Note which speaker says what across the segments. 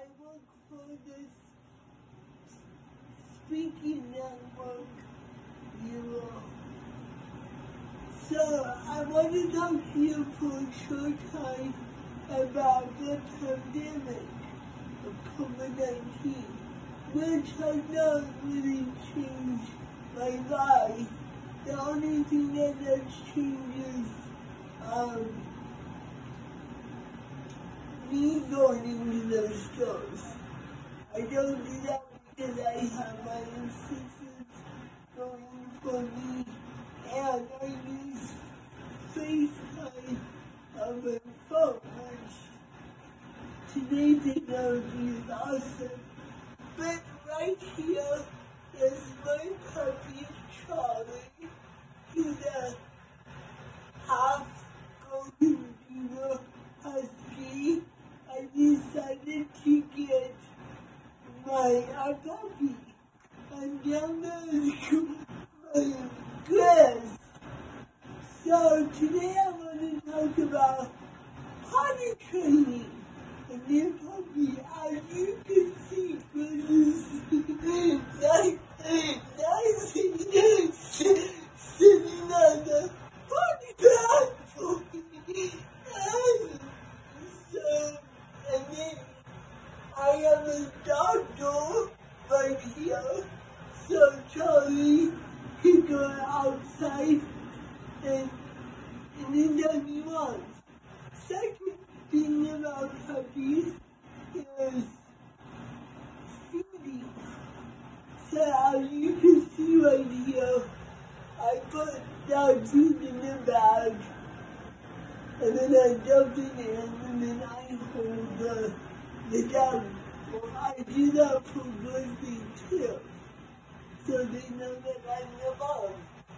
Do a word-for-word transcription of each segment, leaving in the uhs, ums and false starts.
Speaker 1: work for this Speaking Network Bureau. So I want to talk to you for a short time about the pandemic of COVID nineteen, which has not really changed my life. The only thing that has changed is um, me going into the stores. I don't do that because I have my assistants going for me, and I use FaceTime on my phone, which today technology is awesome. But right here is my puppy Charlie. He's a half golden beaver husky. I decided to get my uh, puppy, and down there is my Grizz. So today I want to talk about potty training a new puppy. As you can see, Grizz is like nice and sitting on the potty pad for me. And so, and then I have a dog door right here, so Charlie can go outside and, and anytime he wants. Second thing about puppies is feeding. So as you can see right here, I put dog food in the bag, and then I dump it in, and then I hold the, the dog. Well, I do that for birthday too, so they know that I'm the mom.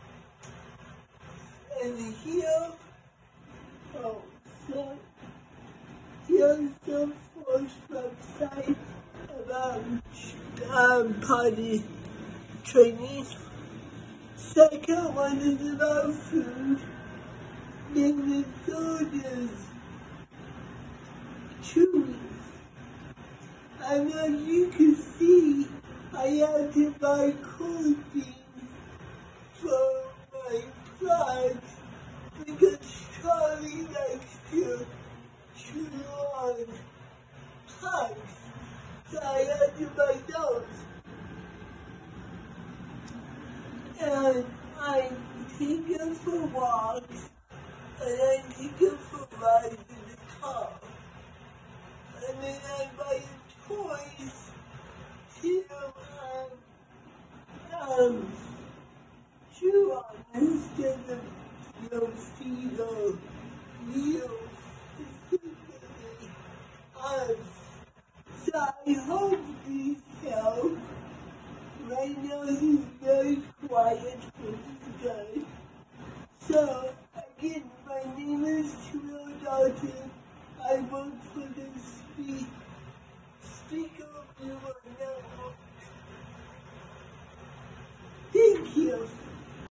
Speaker 1: And here, oh, so here's the first website about um, potty training. Second one is about food. Then the third is chewing. And as you can see, I had to buy coffee for my plugs because Charlie likes to chew on plugs. So I had to buy those. And I take him for walks, and I take him for rides in the car. And then I buy him toys to um, um, chew on instead of, you know, feed or meals. um, so I hope these help. Right now he's very quiet, which is good. So again, my name is Terrell Dalton. I work for the Speak Speaker Bureau